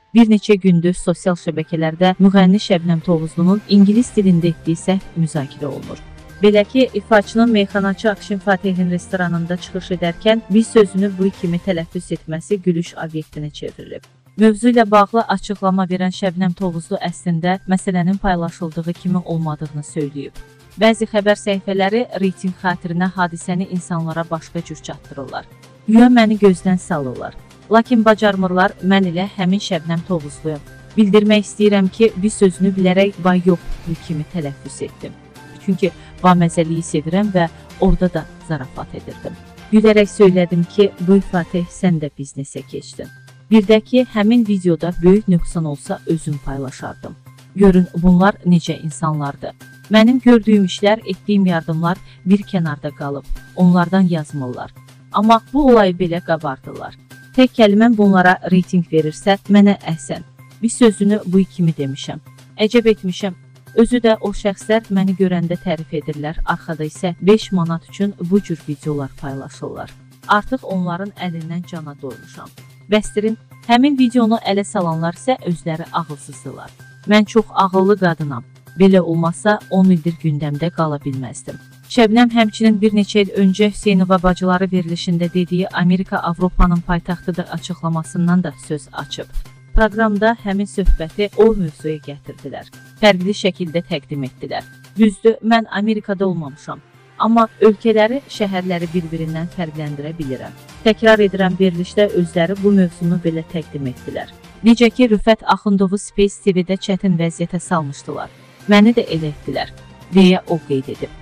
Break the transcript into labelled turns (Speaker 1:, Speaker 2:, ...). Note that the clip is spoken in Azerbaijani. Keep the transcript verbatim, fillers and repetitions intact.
Speaker 1: Bir neçə gündür sosial şəbəkələrdə müğənni Şəbnəm Tovuzlunun ingilis dilində etdiyi səhv müzakirə olunur. Belə ki, ifaçının meyxanaçı Akşin Fatehin restoranında çıxış edərkən bir sözünü bu kimi tələffüz etməsi gülüş obyektinə çevrilib. Mövzu ilə bağlı açıqlama verən Şəbnəm Tovuzlu əslində məsələnin paylaşıldığı kimi olmadığını söyləyib. Bəzi xəbər səhifələri reyting xatirinə hadisəni insanlara başqa cür çatdırırlar. Güya məni gözdən salırlar. Lakin bacarmırlar, mən ilə həmin Şəbnəm Tovuzluyum. Bildirmək istəyirəm ki, bir sözünü bilərək vay yox bu kimi tələffüz etdim. Çünki baməzəliyi sevirəm və orada da zarafat edirdim. Gülərək söylədim ki, bu Fatih sən də biznesə keçdin. Bir də ki, həmin videoda böyük nöqsan olsa özüm paylaşardım. Görün, bunlar necə insanlardır. Mənim gördüyüm işlər, etdiyim yardımlar bir kənarda qalıb. Onlardan yazmırlar. Amma bu olayı belə qabardırlar. Tək kəliməm bunlara reyting verirsə, mənə əhsən. Bir sözünü bu kimi demişəm. Əcəb etmişəm. Özü də o şəxslər məni görəndə tərif edirlər, arxada isə beş manat üçün bu cür videolar paylaşırlar. Artıq onların əlindən cana doymuşam. Bəstirin, həmin videonu ələ salanlar isə özləri ağılsızdırlar. Mən çox ağıllı qadınam. Belə olmazsa on ildir gündəmdə qala bilməzdim. Şəbnəm həmçinin bir neçə il öncə Hüseynova bacıları verilişində dediyi Amerika Avropanın paytaxtıdır açıqlamasından da söz açıb. Proqramda həmin söhbəti o mövzuya gətirdilər. Fərqli şəkildə təqdim etdilər. Düzdür, mən Amerikada olmamışam. Amma ölkələri, şəhərləri bir-birindən fərqləndirə bilirəm. Təkrar edirəm, verilişdə özləri bu mövzunu belə təqdim etdilər. Necə ki, Rüfət Axundovu Space T V-də çətin vəziyyətə salmışdılar. Məni də elə etdilər, deyə o qeyd edib.